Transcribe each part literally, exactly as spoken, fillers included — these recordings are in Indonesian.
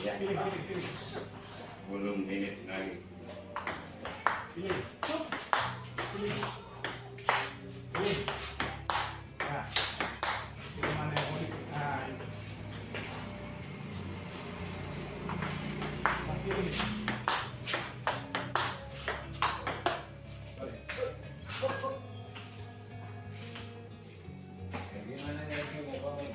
Ya. sepuluh menit lagi. Pilih. Pilih. Pilih. Nah. Pilih mana yang mau dipilih. Nah, itu. Nah, pilih. Gimana ya ini komik?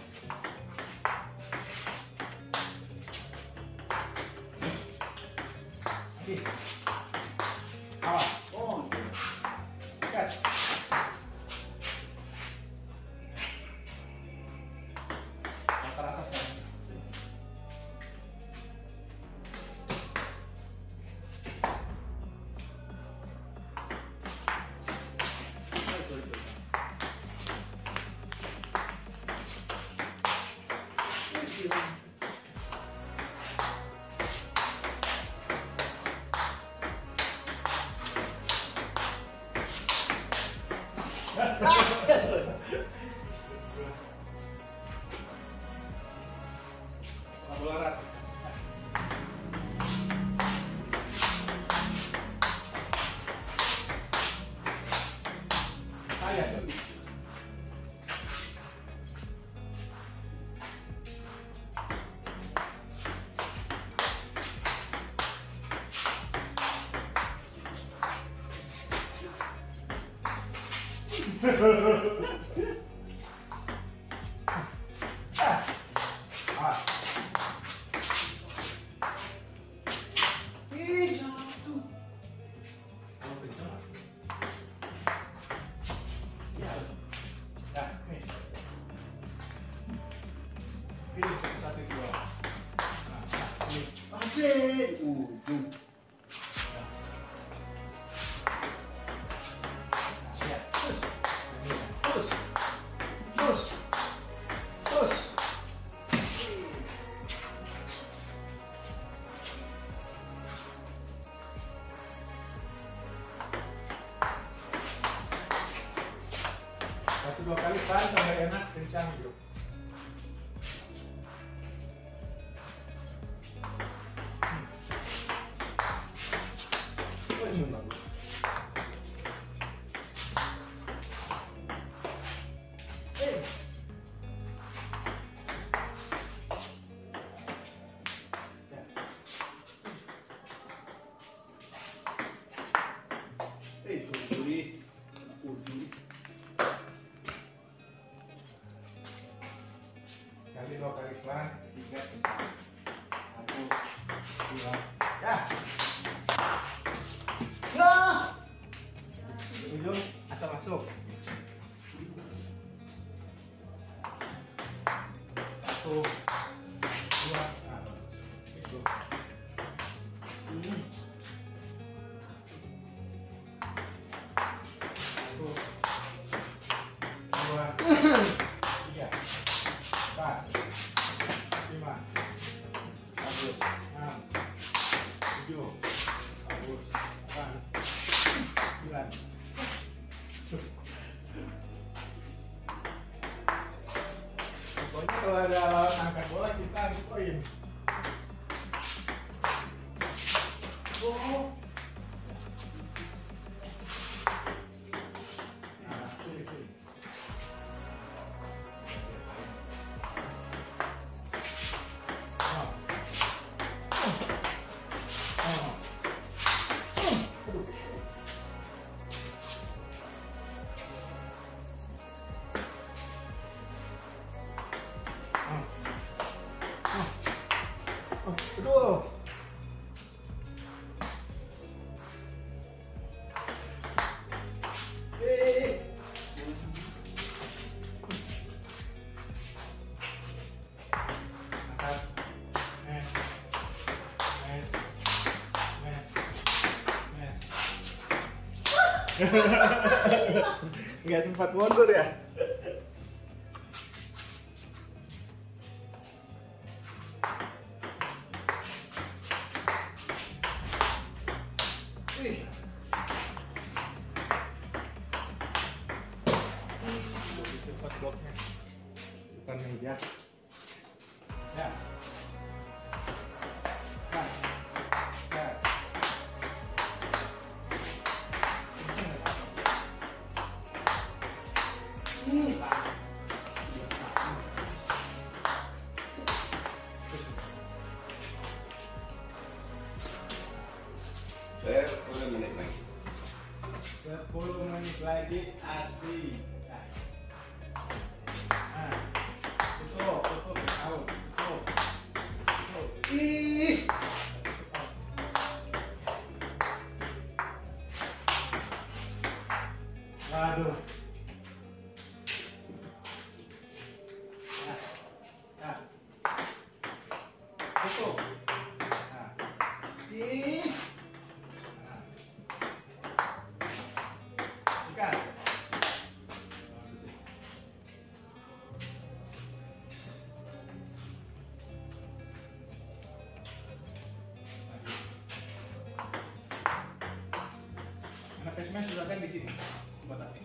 Awas. Oh. Cut. Motor atas kan? Bola rata. Saya. Ah. Ah. Ih, jatuh. Oh, betul. Ya. Ya, nih. Pilih satu dua. Nah, pilih. Asik. Ujung. Ya, terus. Terus. Terus. Terus. Satu dua kali tahan sampai enak kencang bro. Oh ini bagus. Eh. Ya. Eh, suri, uji. Kali dua kali pelan, tiga, satu, dua, ya. Ya. Ujung asal masuk. Satu, dua, nah, itu. Ini. Satu, dua, tiga, empat, lima, bagus, enam, tujuh, bagus, delapan, sembilan. Pokoknya kalau ada lawan angkat bola kita harus poin. Oh. Nah, pilih, pilih. Oh. Oh. Aduh. Aduh. Eh. Angkat. Mes. Mes. Mes. Mes. Nggak sempat mundur ya? Wih. Cepat bloknya depan meja. Ya. masih. Nah, nah, tutup, tutup, out, tutup, tutup. Ih, waduh. Nah, nah, tutup. Nah, ih. Nah, ikan. Anak S M S sudah kan di sini. Coba tadi.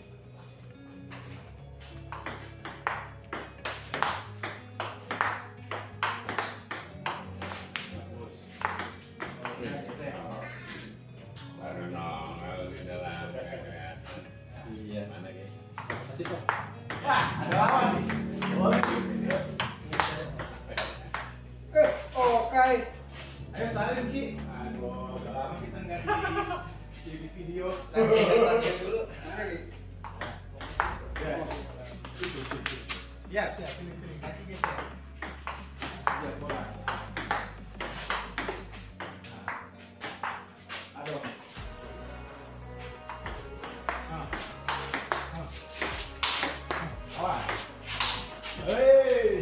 Bagus. Oke, selesai. Baru nongol di dalam. Iya. Mana gitu? Masih kok. Wah, ada apa nih? Oh, Eh, oke. ayo salin Ki. Aduh, udah lama kita nggak di di video. Latihan dulu. Ya. Ya, siap. Pilih, pilih. Kaki geser. Siap, bola. Nah. Aduh. Ah. Ah. Ah. Awas. Hei.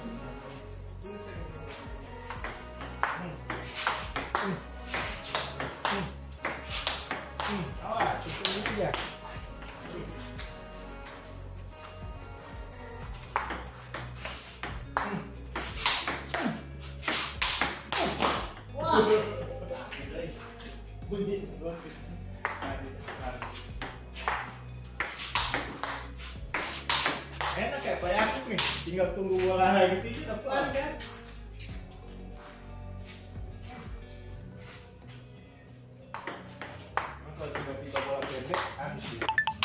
Hmm. Hmm. Hmm. Hmm. Awas, itu dulu ya. Wah. Bunyi doang. Enak kayak Pak Yakub nih, tinggal tunggu bola lagi sini depan kan. Kalau tiba-tiba bola pendek, habis sih.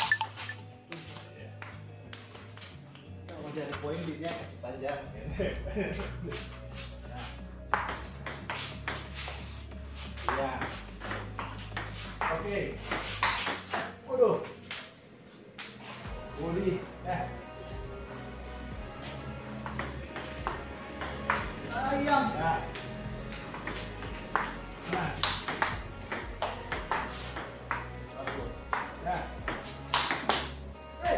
Kalau mau cari poin dia kasih panjang. Nah. Iya. Oke. Waduh. Budi. Eh. Ayam. Nah. Nah. Bagus. Nah. Eh.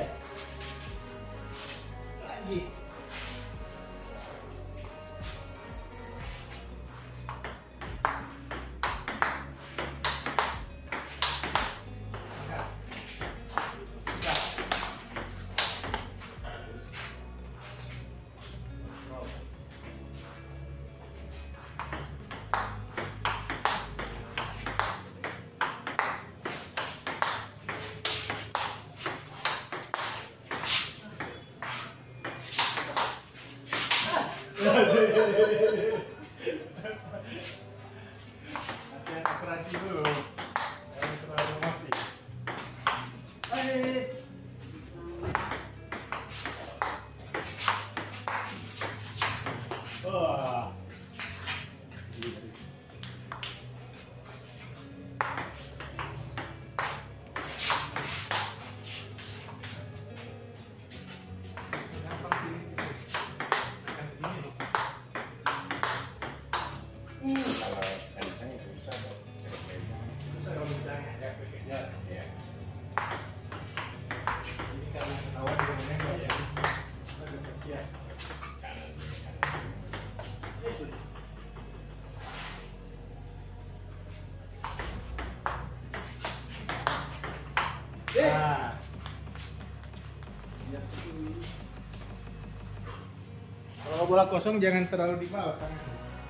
Lagi. Angkat. Angkat. Bagus. Roll. Latihan operasi dulu. Jangan terlalu emosi. Eh. Wah. Gampang sih. Akan begini loh. Kalau kenceng susah dong. Susah kalau misalnya ya bekerja. Ya. Ini karena ketahuan dengan menembak ya. Kita udah siap-siap. Kanan. Itu. Nah. Kalau bola kosong jangan terlalu di bawah tangan.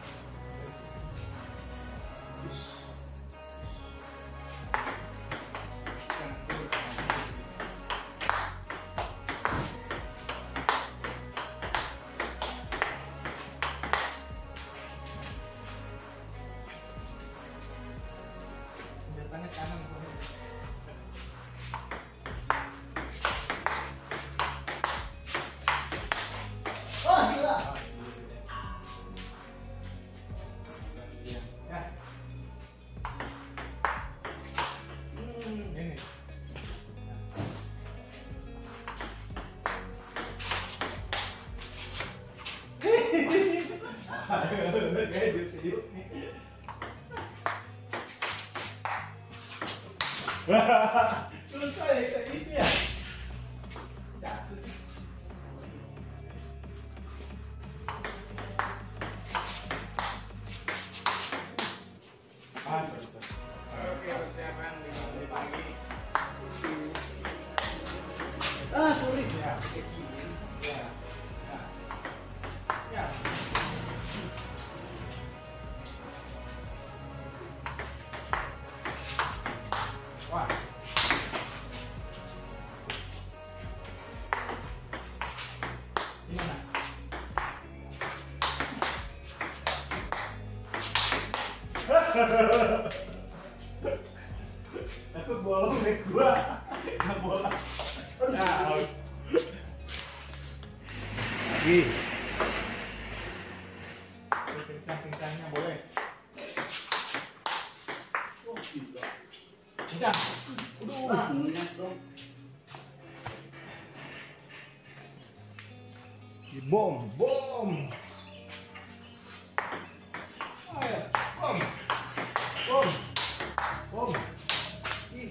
Senjatanya kanan. Oh, gila. Kayak jus yuk nih. Selesai kita isi ya. Jatuh. Ah, sorry, sorry. Oke, persiapan lima menit lagi. Ah, sorry. Ya, ya. Ya. Ya. Wah. Gimana? Aku bolong nih gua. Nggak bola. Nah, out. Lagi. Kencang-kencangnya boleh. Oh, gila. Kencang. Udah. Minyak dong. Bom, bom. Ayo, bom. Bom. Bom. Ih.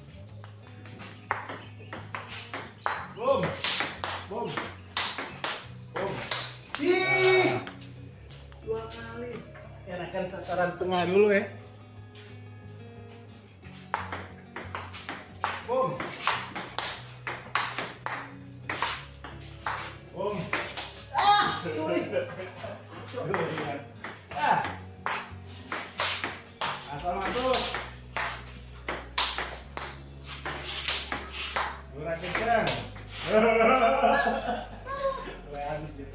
Bom. Bom. Bom. Ih. Dua kali. Enakan sasaran tengah dulu ya. Bom. Bom. Ah, sorry. Ah. Asal masuk. Kurang kencang. Mulai habis gitu.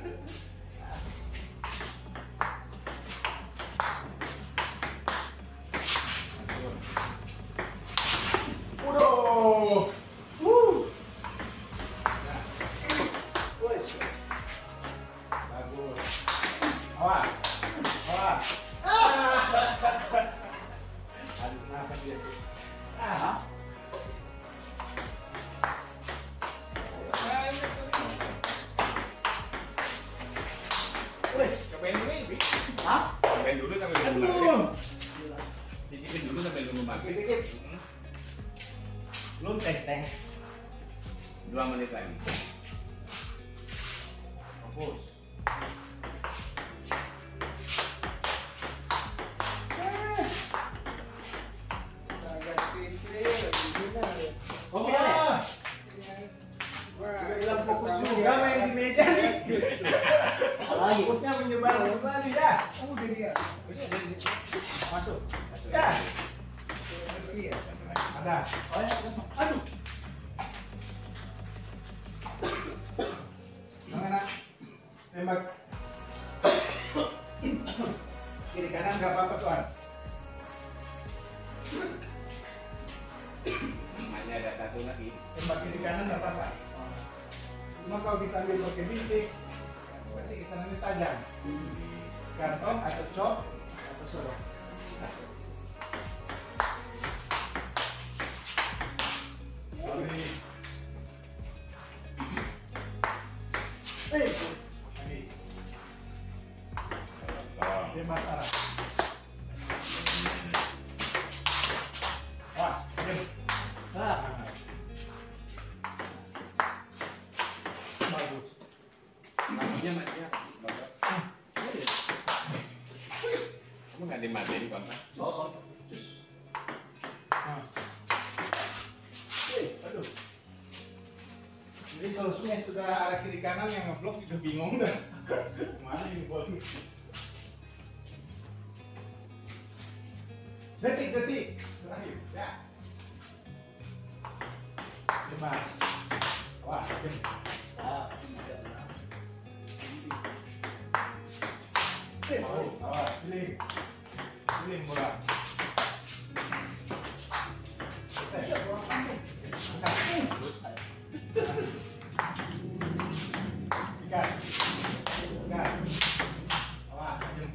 Udah. Uh. Nah. Wes. Bagus. Awas. Awas. Aduh, kenapa dia? Ah. Wes, Cobain dulu ini. hah? Cobain dulu sampai belum mati. Aduh. Cicipin dulu sampai belum mati. Dikit-dikit. Belum teh teh. Dua menit lagi. Fokus. Oke ya. Udah bilang fokus juga main di meja nih. Lagi fokusnya menyebar kembali ya. Oh, udah dia. Masuk. Ya. Iya. Ada. Oh ya. Aduh. Mana? Tembak. Kiri kanan nggak apa-apa tuan. Namanya ada satu lagi. Tembak kiri kanan nggak apa-apa. Cuma kalau kita ambil pakai bintik, berarti kesananya tajam. Kantong atau cok atau sorok. Sorry. Hei, lagi. Tolong. Bebas arah. Awas, diam. Ah. Bagus. Lampunya mati ya. Bapak. Kamu nggak dimatiin Bapak? Oh. Nah. Hei, aduh. Jadi kalau sungai sudah arah kiri kanan yang ngeblok juga bingung dah. Mana ini bol? Detik, detik. Terakhir, ya. Bebas. Wah, oke. Ah, Eh, oh, awas, pilih. Pilih bola. Selesai. Angkat. Ikat. Ikat. Awas, ajum.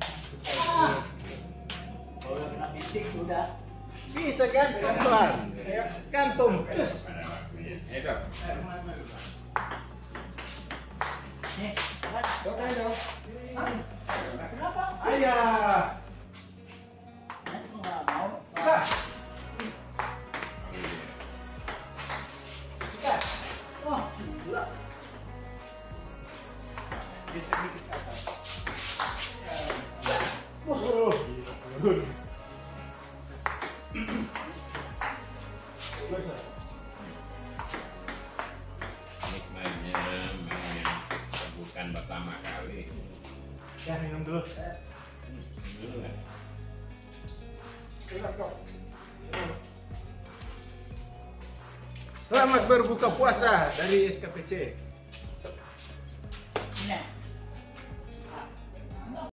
Kalau kena bisik sudah. Bisa kan, pelan. Kantung. Cus. Pada waktunya. Ayo, Dok. Eh, mulai, mulai. Nih, kan Coba dong. Kenapa? Ayah. Aku nggak mau. Bisa. Bisa. Wah, gila. Bisa dikit ke atas. Oh, turun. Nikmatnya main bukan pertama kali. Ya, minum dulu. Dulu kan. Selamat berbuka puasa dari S K P C. Ini.